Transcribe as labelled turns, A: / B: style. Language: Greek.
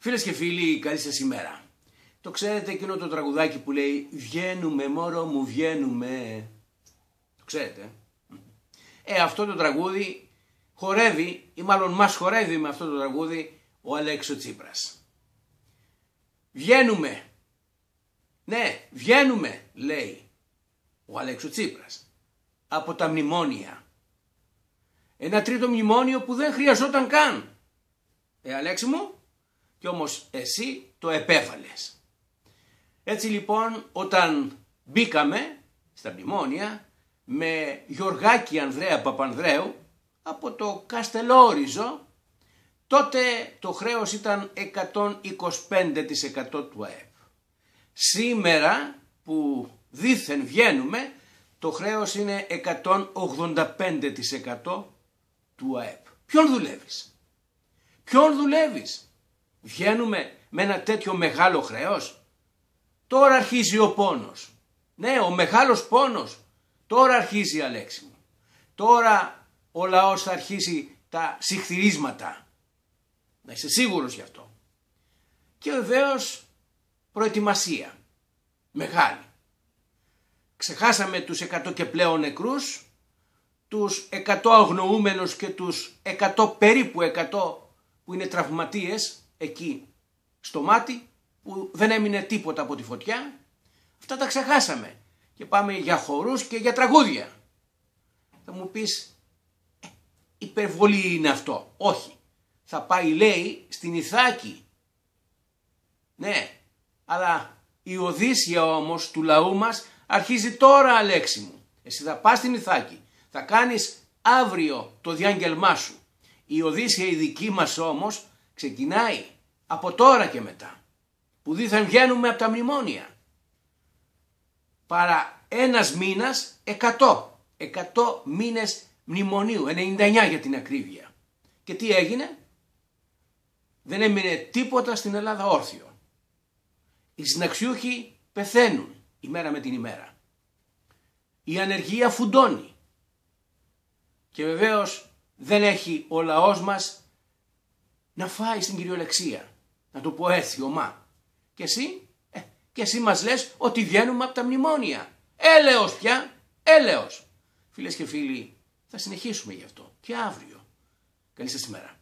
A: Φίλες και φίλοι, καλή σας ημέρα. Το ξέρετε εκείνο το τραγουδάκι που λέει «Βγαίνουμε μωρό μου, βγαίνουμε». Το ξέρετε. Αυτό το τραγούδι χορεύει, ή μάλλον μας χορεύει με αυτό το τραγούδι ο Αλέξης Τσίπρας. Βγαίνουμε. Ναι, βγαίνουμε, λέει ο Αλέξης Τσίπρας, από τα μνημόνια. Ένα τρίτο μνημόνιο που δεν χρειαζόταν καν. Αλέξη μου, κι όμως εσύ το επέβαλες. Έτσι λοιπόν, όταν μπήκαμε στα μνημόνια με Γιωργάκη Ανδρέα Παπανδρέου από το Καστελόριζο, τότε το χρέος ήταν 125% του ΑΕΠ. Σήμερα που δήθεν βγαίνουμε, το χρέος είναι 185% του ΑΕΠ. Ποιον δουλεύεις? Ποιον δουλεύεις? Βγαίνουμε με ένα τέτοιο μεγάλο χρέος. Τώρα αρχίζει ο πόνος. Ναι, ο μεγάλος πόνος. Τώρα αρχίζει, Αλέξη μου. Τώρα ο λαός θα αρχίσει τα συχθυρίσματα. Να είσαι σίγουρος γι' αυτό. Και βεβαίως προετοιμασία. Μεγάλη. Ξεχάσαμε τους 100 και πλέον νεκρούς, τους 100 αγνοούμενους και τους 100 περίπου 100 που είναι τραυματίες εκεί στο μάτι, που δεν έμεινε τίποτα από τη φωτιά. Αυτά τα ξεχάσαμε και πάμε για χορούς και για τραγούδια. Θα μου πεις, υπερβολή είναι αυτό. Όχι. Θα πάει, λέει, στην Ιθάκη. Ναι, αλλά η Οδύσσια όμως του λαού μας αρχίζει τώρα, Αλέξη μου. Εσύ θα πας στην Ιθάκη, θα κάνεις αύριο το διάγγελμά σου. Η Οδύσσια η δική μας όμως ξεκινάει από τώρα και μετά, που δήθεν βγαίνουμε από τα μνημόνια. Παρά ένας μήνας 100 μήνες μνημονίου, 99 για την ακρίβεια. Και τι έγινε? Δεν έμεινε τίποτα στην Ελλάδα όρθιο. Οι συνταξιούχοι πεθαίνουν ημέρα με την ημέρα. Η ανεργία φουντώνει. Και βεβαίως δεν έχει ο λαός μας να φάει στην κυριολεξία. Να το πω έτσι ομά. Και εσύ μας λες ότι βγαίνουμε από τα μνημόνια. Έλεος πια, έλεος. Φίλες και φίλοι, θα συνεχίσουμε γι' αυτό και αύριο. Καλή σας ημέρα.